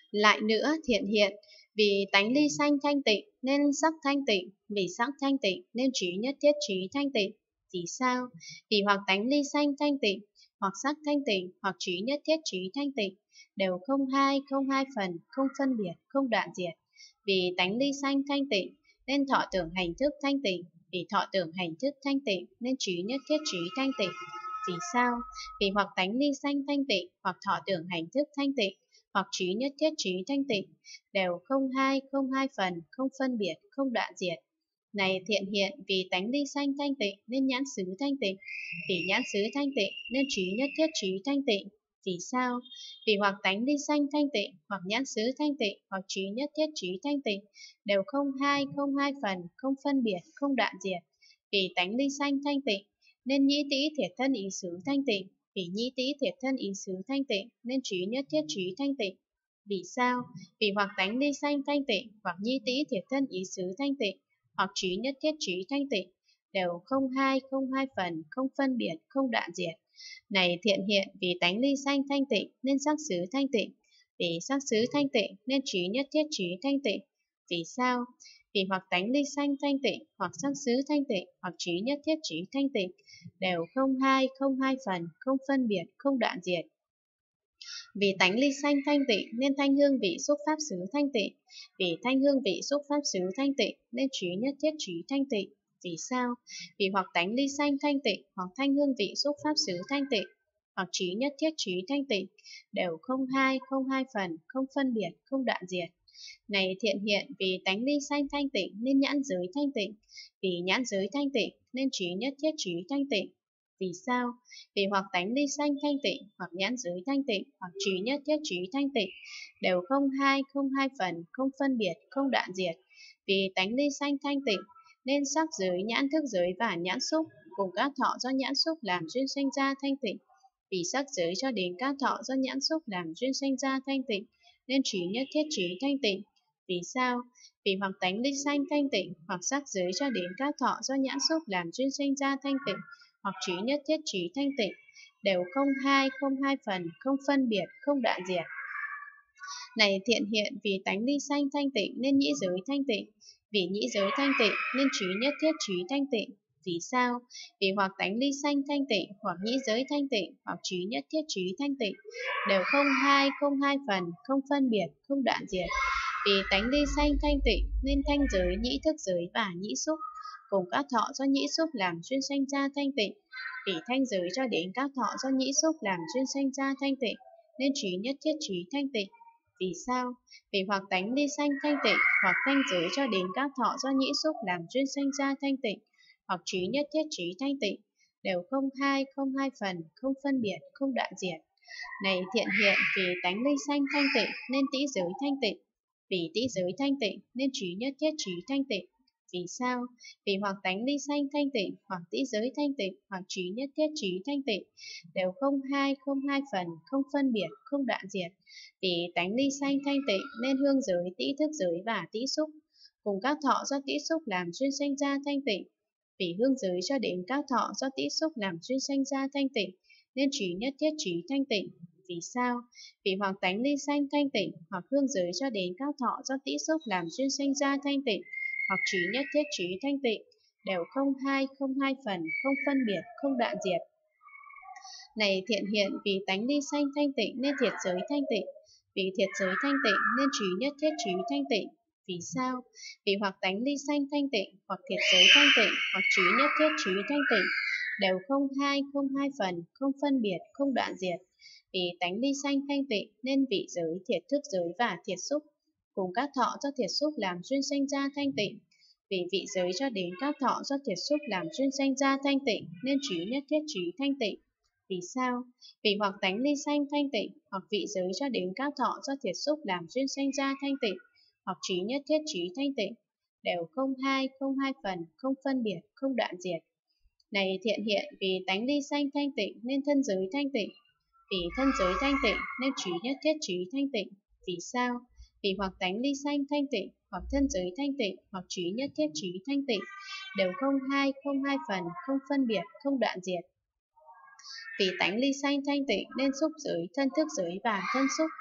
Lại nữa thiện hiện, vì tánh ly sanh thanh tịnh nên sắc thanh tịnh, vì sắc thanh tịnh nên trí nhất thiết trí thanh tịnh. Vì sao? Vì hoặc tánh ly sanh thanh tịnh, hoặc sắc thanh tịnh, hoặc trí nhất thiết trí thanh tịnh, đều không hai phần, không phân biệt, không đoạn diệt. Vì tánh ly sanh thanh tịnh nên thọ tưởng hành thức thanh tịnh, vì thọ tưởng hành thức thanh tịnh nên trí nhất thiết trí thanh tịnh. Vì sao? Vì hoặc tánh ly sanh thanh tịnh, hoặc thọ tưởng hành thức thanh tịnh, hoặc trí nhất thiết trí thanh tịnh, đều không hai phần, không phân biệt, không đoạn diệt. Này thiện hiện, vì tánh ly sanh thanh tịnh nên nhãn xứ thanh tịnh, vì nhãn xứ thanh tịnh nên trí nhất thiết trí thanh tịnh. Vì sao? Vì hoặc tánh ly sanh thanh tịnh, hoặc nhãn xứ thanh tịnh, hoặc trí nhất thiết trí thanh tịnh, đều không hai phần, không phân biệt, không đoạn diệt. Vì tánh ly sanh thanh tịnh nên nhĩ tĩ thiệt thân ý xứ thanh tịnh, vì nhĩ tĩ thiệt thân ý xứ thanh tịnh nên trí nhất thiết trí thanh tịnh. Vì sao? Vì hoặc tánh ly sanh thanh tịnh, hoặc nhĩ tĩ thiệt thân ý xứ thanh tịnh, hoặc trí nhất thiết trí thanh tịnh, đều không hai phần, không phân biệt, không đoạn diệt. Này thiện hiện, vì tánh ly sanh thanh tịnh nên sắc xứ thanh tịnh, vì sắc xứ thanh tịnh nên trí nhất thiết trí thanh tịnh. Vì sao? Vì hoặc tánh ly sanh thanh tịnh, hoặc sắc xứ thanh tịnh, hoặc trí nhất thiết trí thanh tịnh, đều không hai phần, không phân biệt, không đoạn diệt. Vì tánh ly sanh thanh tịnh nên thanh hương vị xúc pháp xứ thanh tịnh, vì thanh hương vị xúc pháp xứ thanh tịnh nên trí nhất thiết trí thanh tịnh. Vì sao? Vì hoặc tánh ly sanh thanh tịnh, hoặc thanh hương vị xúc pháp xứ thanh tịnh, hoặc trí nhất thiết trí thanh tịnh, đều không hai phần, không phân biệt, không đoạn diệt. Này thiện hiện, vì tánh ly sanh thanh tịnh nên nhãn giới thanh tịnh, vì nhãn giới thanh tịnh nên trí nhất thiết trí thanh tịnh. Vì sao? Vì hoặc tánh ly sanh thanh tịnh, hoặc nhãn giới thanh tịnh, hoặc trí nhất thiết trí thanh tịnh, đều không hai phần, không phân biệt, không đoạn diệt. Vì tánh ly sanh thanh tịnh nên sắc giới, nhãn thức giới và nhãn xúc cùng các thọ do nhãn xúc làm duyên sanh ra thanh tịnh. Vì sắc giới cho đến các thọ do nhãn xúc làm duyên sanh ra thanh tịnh nên trí nhất thiết trí thanh tịnh. Vì sao? Vì hoặc tánh ly sanh thanh tịnh, hoặc sắc giới cho đến các thọ do nhãn xúc làm duyên sanh ra thanh tịnh, hoặc trí nhất thiết trí thanh tịnh, đều không hai phần, không phân biệt, không đoạn diệt. Này thiện hiện, vì tánh ly sanh thanh tịnh nên nhĩ giới thanh tịnh, vì nhĩ giới thanh tịnh nên trí nhất thiết trí thanh tịnh. Vì sao? Vì hoặc tánh ly sanh thanh tịnh, hoặc nhĩ giới thanh tịnh, hoặc trí nhất thiết trí thanh tịnh, đều không hai phần, không phân biệt, không đoạn diệt. Vì tánh ly sanh thanh tịnh nên thanh giới, nhĩ thức giới và nhĩ xúc cùng các thọ do nhĩ xúc làm duyên sanh ra thanh tịnh. Vì thanh giới cho đến các thọ do nhĩ xúc làm duyên sanh ra thanh tịnh nên trí nhất thiết trí thanh tịnh. Vì sao? Vì hoặc tánh ly sanh thanh tịnh, hoặc thanh giới cho đến các thọ do nhĩ xúc làm duyên sanh ra thanh tịnh, hoặc trí nhất thiết trí thanh tịnh, đều không hai phần, không phân biệt, không đoạn diệt. Này thiện hiện, vì tánh ly sanh thanh tịnh nên tĩ giới thanh tịnh, vì tĩ giới thanh tịnh nên trí nhất thiết trí thanh tịnh. Vì sao? Vì hoặc tánh ly sanh thanh tịnh, hoặc tĩ giới thanh tịnh, hoặc trí nhất thiết trí thanh tịnh, đều không hai phần, không phân biệt, không đoạn diệt. Vì tánh ly sanh thanh tịnh nên hương giới, tĩ thức giới và tĩ xúc cùng các thọ do tĩ xúc làm duyên sanh ra thanh tịnh. Vì hương giới cho đến các thọ do tĩ xúc làm duyên sanh ra thanh tịnh nên trí nhất thiết trí thanh tịnh. Vì sao? Vì hoặc tánh ly sanh thanh tịnh, hoặc hương giới cho đến các thọ do tĩ xúc làm duyên sanh ra thanh tịnh, hoặc trí nhất thiết trí thanh tịnh, đều không hai phần, không phân biệt, không đoạn diệt. Này thiện hiện, vì tánh ly sanh thanh tịnh nên thiệt giới thanh tịnh, vì thiệt giới thanh tịnh nên trí nhất thiết trí thanh tịnh. Vì sao? Vì hoặc tánh ly sanh thanh tịnh, hoặc thiệt giới thanh tịnh, hoặc trí nhất thiết trí thanh tịnh, đều không hai phần, không phân biệt, không đoạn diệt. Vì tánh ly sanh thanh tịnh nên vị giới, thiệt thức giới và thiệt xúc cùng các thọ do thiệt xúc làm duyên sanh ra thanh tịnh. Vì vị giới cho đến các thọ do thiệt xúc làm duyên sanh ra thanh tịnh nên trí nhất thiết trí thanh tịnh. Vì sao? Vì hoặc tánh ly sanh thanh tịnh, hoặc vị giới cho đến các thọ do thiệt xúc làm duyên sanh ra thanh tịnh, hoặc trí nhất thiết trí thanh tịnh, đều không hai phần, không phân biệt, không đoạn diệt. Này thiện hiện, vì tánh ly sanh thanh tịnh nên thân giới thanh tịnh, vì thân giới thanh tịnh nên trí nhất thiết trí thanh tịnh. Vì sao? Vì hoặc tánh ly sanh thanh tịnh, hoặc thân giới thanh tịnh, hoặc trí nhất thiết trí thanh tịnh, đều không hai phần, không phân biệt, không đoạn diệt. Vì tánh ly sanh thanh tịnh nên xúc giới, thân thức giới và thân xúc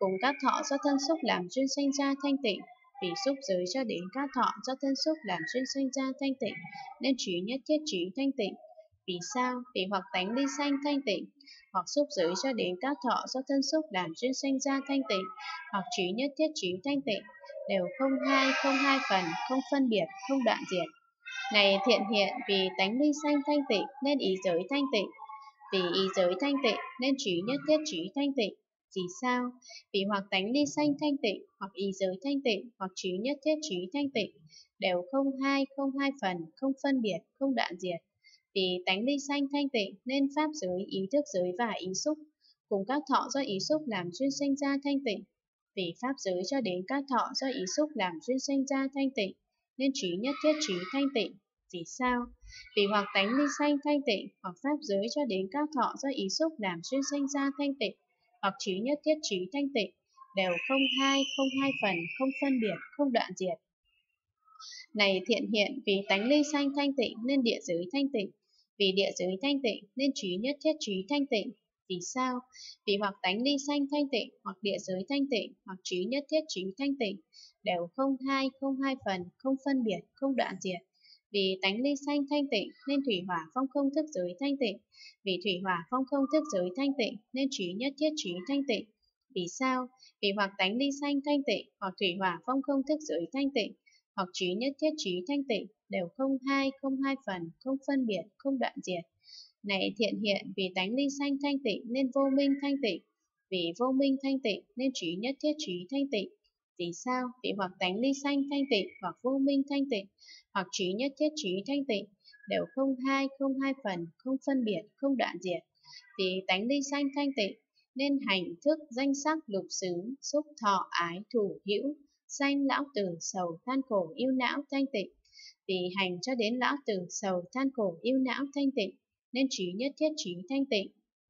cùng các thọ do thân xúc làm duyên sanh ra thanh tịnh. Vì xúc giới cho đến các thọ do thân xúc làm duyên sanh ra thanh tịnh, nên trí nhất thiết trí thanh tịnh. Vì sao? Vì hoặc tánh ly sanh thanh tịnh, hoặc xúc giới cho đến các thọ do thân xúc làm duyên sanh ra thanh tịnh, hoặc trí nhất thiết trí thanh tịnh, đều không hai phần, không phân biệt, không đoạn diệt. Này thiện hiện, vì tánh ly sanh thanh tịnh nên ý giới thanh tịnh, vì ý giới thanh tịnh nên trí nhất thiết trí thanh tịnh. Vì sao? Vì hoặc tánh ly sanh thanh tịnh, hoặc ý giới thanh tịnh, hoặc trí nhất thiết trí thanh tịnh, đều không hai phần, không phân biệt, không đoạn diệt. Vì tánh ly sanh thanh tịnh nên pháp giới, ý thức giới và ý xúc cùng các thọ do ý xúc làm duyên sanh ra thanh tịnh. Vì pháp giới cho đến các thọ do ý xúc làm duyên sanh ra thanh tịnh nên trí nhất thiết trí thanh tịnh. Vì sao? Vì hoặc tánh ly sanh thanh tịnh, hoặc pháp giới cho đến các thọ do ý xúc làm duyên sanh ra thanh tịnh, hoặc trí nhất thiết trí thanh tịnh, đều không hai phần, không phân biệt, không đoạn diệt. Này thiện hiện, vì tánh ly sanh thanh tịnh nên địa giới thanh tịnh, vì địa giới thanh tịnh nên trí nhất thiết trí thanh tịnh. Vì sao? Vì hoặc tánh ly sanh thanh tịnh, hoặc địa giới thanh tịnh, hoặc trí nhất thiết trí thanh tịnh, đều không hai phần, không phân biệt, không đoạn diệt. Vì tánh ly sanh thanh tịnh nên thủy hỏa phong không thức giới thanh tịnh, vì thủy hỏa phong không thức giới thanh tịnh nên trí nhất thiết trí thanh tịnh. Vì sao? Vì hoặc tánh ly sanh thanh tịnh, hoặc thủy hỏa phong không thức giới thanh tịnh, hoặc trí nhất thiết trí thanh tịnh, đều không hai phần, không phân biệt, không đoạn diệt. Này thiện hiện, vì tánh ly sanh thanh tịnh nên vô minh thanh tịnh, vì vô minh thanh tịnh nên trí nhất thiết trí thanh tịnh. Vì sao? Vì hoặc tánh ly sanh thanh tịnh, hoặc vô minh thanh tịnh, hoặc trí nhất thiết trí thanh tịnh, đều không hai phần, không phân biệt, không đoạn diệt. Vì tánh ly sanh thanh tịnh nên hành thức danh sắc lục xứ, xúc thọ ái thủ hữu, sanh lão tử sầu than khổ yêu não thanh tịnh. Vì hành cho đến lão tử sầu than khổ yêu não thanh tịnh nên trí nhất thiết trí thanh tịnh.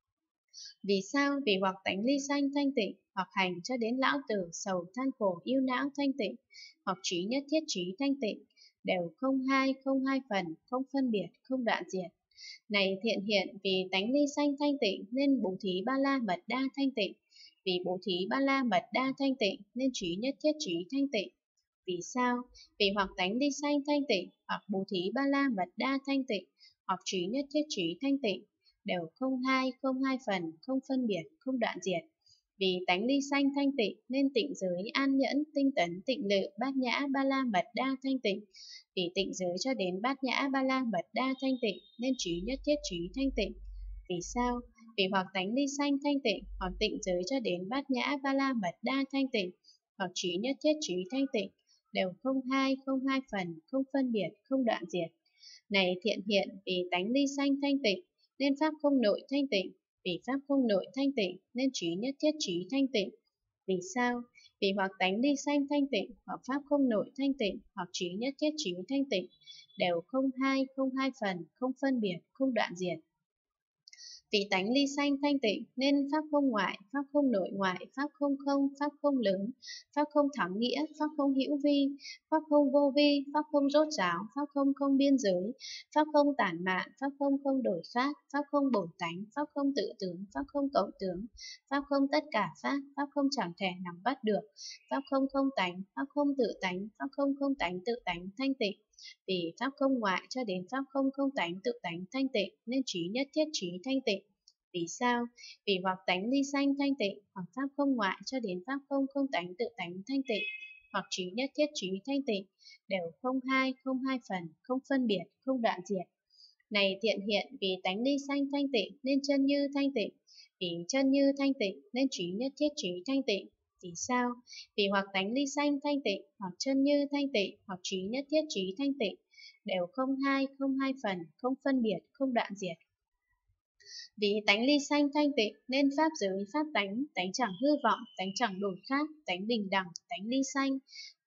Vì sao? Vì hoặc tánh ly sanh thanh tịnh, hoặc hành cho đến lão tử sầu than khổ yêu não thanh tịnh, hoặc trí nhất thiết trí thanh tịnh, đều không hai phần, không phân biệt, không đoạn diệt. Này thiện hiện, vì tánh ly sanh thanh tịnh nên bố thí ba la mật đa thanh tịnh, vì bố thí ba la mật đa thanh tịnh nên trí nhất thiết trí thanh tịnh. Vì sao? Vì hoặc tánh ly sanh thanh tịnh, hoặc bố thí ba la mật đa thanh tịnh, hoặc trí nhất thiết trí thanh tịnh, đều không hai phần, không phân biệt, không đoạn diệt. Vì tánh ly sanh thanh tịnh nên tịnh giới an nhẫn, tinh tấn, tịnh lự, bát nhã, ba la mật đa thanh tịnh. Vì tịnh giới cho đến bát nhã, ba la mật đa thanh tịnh nên trí nhất thiết trí thanh tịnh. Vì sao? Vì hoặc tánh ly sanh thanh tịnh, hoặc tịnh giới cho đến bát nhã, ba la mật đa thanh tịnh, hoặc trí nhất thiết trí thanh tịnh, đều không hai phần, không phân biệt, không đoạn diệt. Này thiện hiện, vì tánh ly sanh thanh tịnh nên pháp không nội thanh tịnh, vì pháp không nội thanh tịnh nên trí nhất thiết trí thanh tịnh. Vì sao? Vì hoặc tánh ly sanh thanh tịnh, hoặc pháp không nội thanh tịnh, hoặc trí nhất thiết trí thanh tịnh, đều không hai phần, không phân biệt, không đoạn diệt. Vì tánh ly sanh thanh tịnh nên pháp không ngoại, pháp không nội ngoại, pháp không không, pháp không lớn, pháp không thắng nghĩa, pháp không hữu vi, pháp không vô vi, pháp không rốt ráo, pháp không không biên giới, pháp không tản mạn, pháp không không đổi khác, pháp không bổn tánh, pháp không tự tướng, pháp không cộng tướng, pháp không tất cả pháp, pháp không chẳng thể nắm bắt được, pháp không không tánh, pháp không tự tánh, pháp không không tánh tự tánh thanh tịnh. Vì pháp không ngoại cho đến pháp không không tánh tự tánh thanh tịnh nên trí nhất thiết trí thanh tịnh. Vì sao? Vì hoặc tánh ly sanh thanh tịnh, hoặc pháp không ngoại cho đến pháp không không tánh tự tánh thanh tịnh, hoặc trí nhất thiết trí thanh tịnh, đều không hai phần, không phân biệt, không đoạn diệt. Này thiện hiện, vì tánh ly sanh thanh tịnh nên chân như thanh tịnh, vì chân như thanh tịnh nên trí nhất thiết trí thanh tịnh. Vì sao? Vì hoặc tánh ly sanh thanh tịnh, hoặc chân như thanh tịnh, hoặc trí nhất thiết trí thanh tịnh, đều không hai phần, không phân biệt, không đoạn diệt. Vì tánh ly sanh thanh tịnh nên pháp giới pháp tánh, tánh chẳng hư vọng, tánh chẳng đổi khác, tánh bình đẳng, tánh ly sanh,